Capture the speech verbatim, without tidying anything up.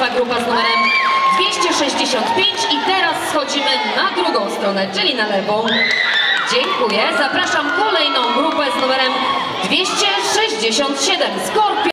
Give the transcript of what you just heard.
Państwa grupa z numerem dwieście sześćdziesiąt pięć i teraz schodzimy na drugą stronę, czyli na lewą. Dziękuję. Zapraszam kolejną grupę z numerem dwieście sześćdziesiąt siedem. Skorpion.